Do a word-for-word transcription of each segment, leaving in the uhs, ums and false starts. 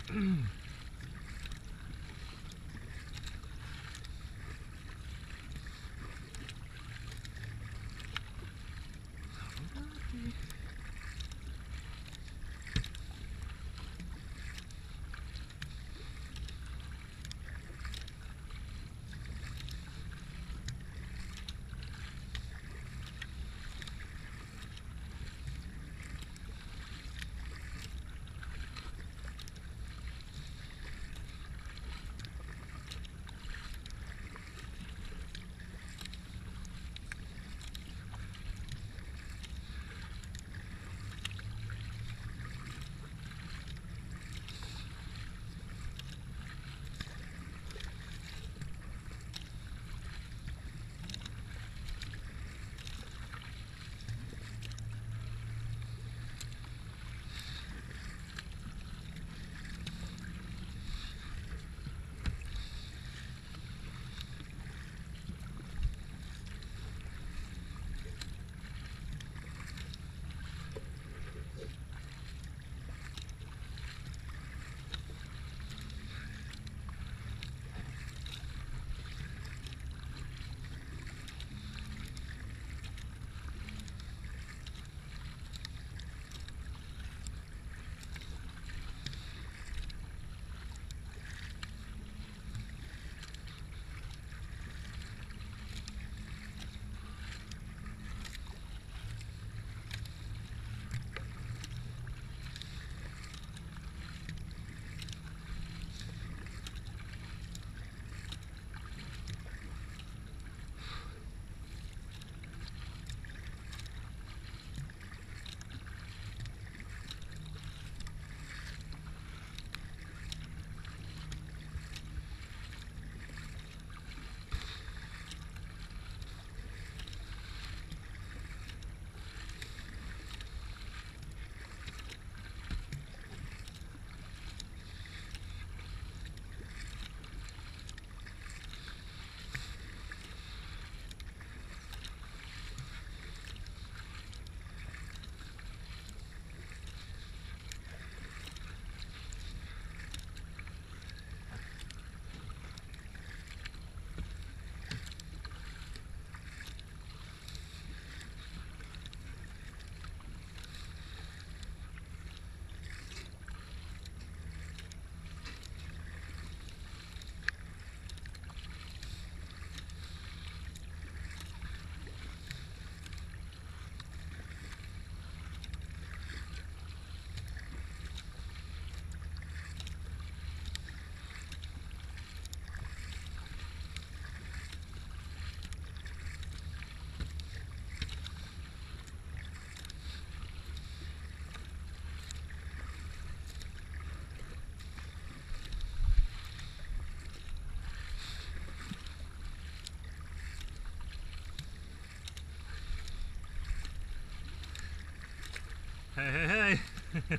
Hey, hey, hey.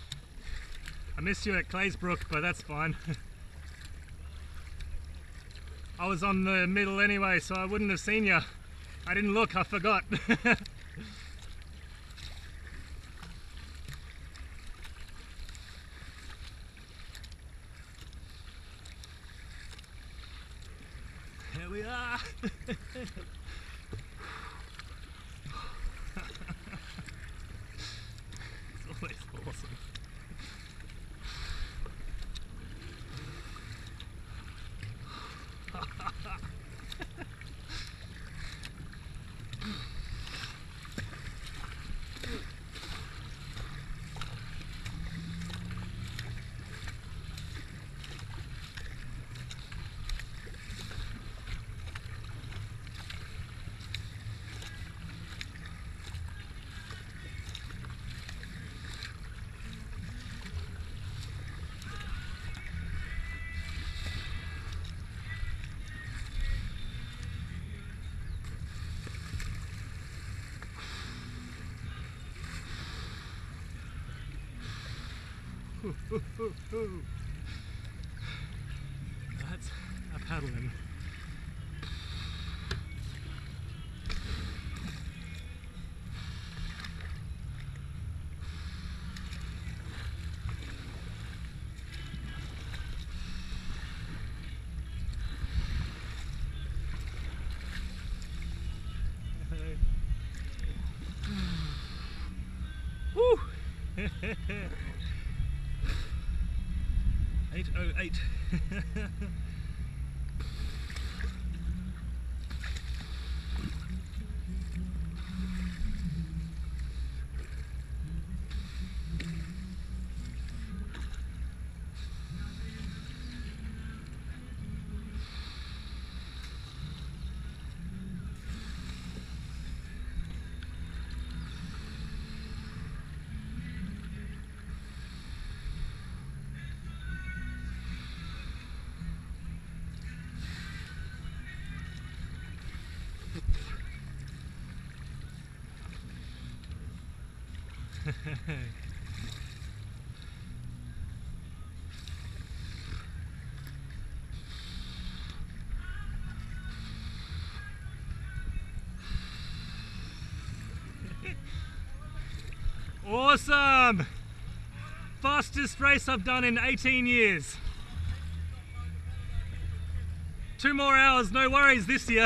I missed you at Claysbrook, but that's fine. I was on the middle anyway, so I wouldn't have seen you. I didn't look, I forgot. Here we are. It's always awesome. Ooh, ooh, ooh, ooh. That's a paddling. Woo! eight oh eight. Awesome! Fastest race I've done in eighteen years. Two more hours, no worries this year.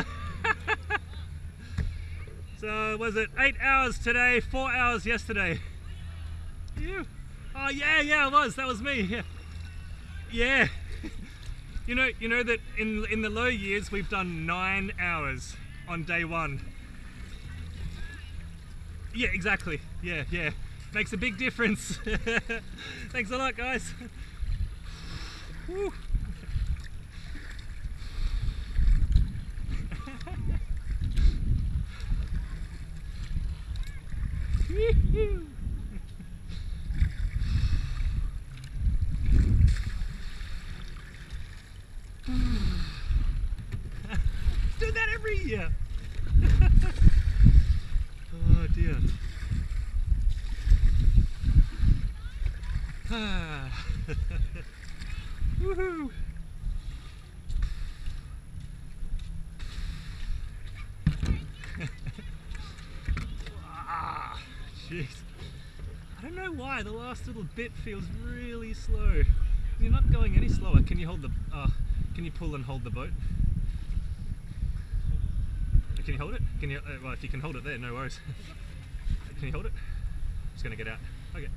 So was it eight hours today, four hours yesterday? You? Oh yeah, yeah, it was. That was me. Yeah. Yeah. You know, you know that in in the low years we've done nine hours on day one. Yeah, exactly. Yeah, yeah. Makes a big difference. Thanks a lot, guys. Woo. Do that every year. Oh dear. Ah. Woohoo. Ah, jeez. I don't know why the last little bit feels really slow. You're not going any slower. Can you hold the? Uh, can you pull and hold the boat? Can you hold it? Can you? Uh, well, if you can hold it there, no worries. Can you hold it? It's gonna get out. Okay.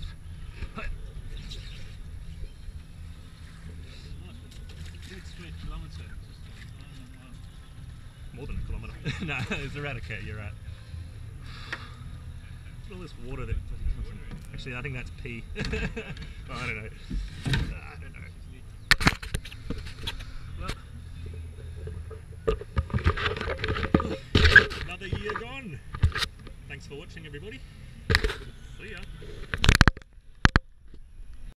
More than a kilometre. No, it's Eradicate, you're right. All this water that actually I think that's pee. Oh, I don't know. I don't know. Well, another year gone. Thanks for watching, everybody. See ya.